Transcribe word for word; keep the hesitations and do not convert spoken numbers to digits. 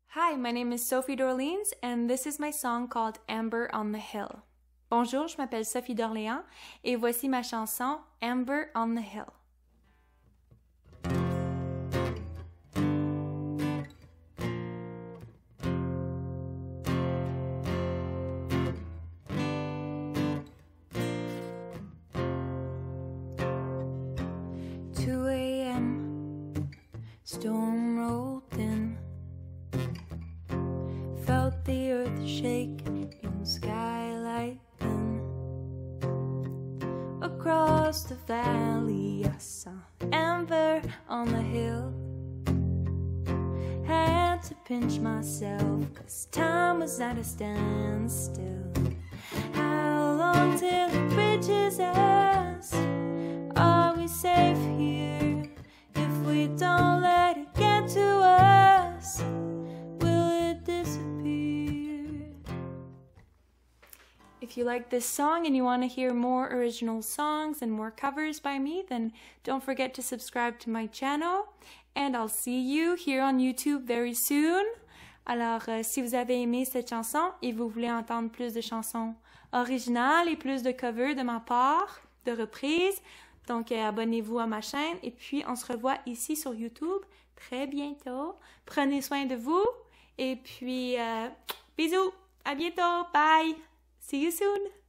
Hi, my name is Sophie D'Orléans and this is my song called Amber on the Hill. Bonjour, je m'appelle Sophie D'Orléans et voici ma chanson Amber on the Hill. two a m Storm rolled in. Felt the earth shake in skylight then. Across the valley I saw Amber on the hill. Had to pinch myself cause time was at a standstill. How long till the bridge is us? Are we safe here? If we don't let it get to us, if you like this song and you want to hear more original songs and more covers by me, then don't forget to subscribe to my channel. And I'll see you here on YouTube very soon. Alors, euh, si vous avez aimé cette chanson et vous voulez entendre plus de chansons originales et plus de covers de ma part, de reprises, donc euh, abonnez-vous à ma chaîne. Et puis, on se revoit ici sur YouTube très bientôt. Prenez soin de vous. Et puis, euh, bisous. À bientôt. Bye. See you soon!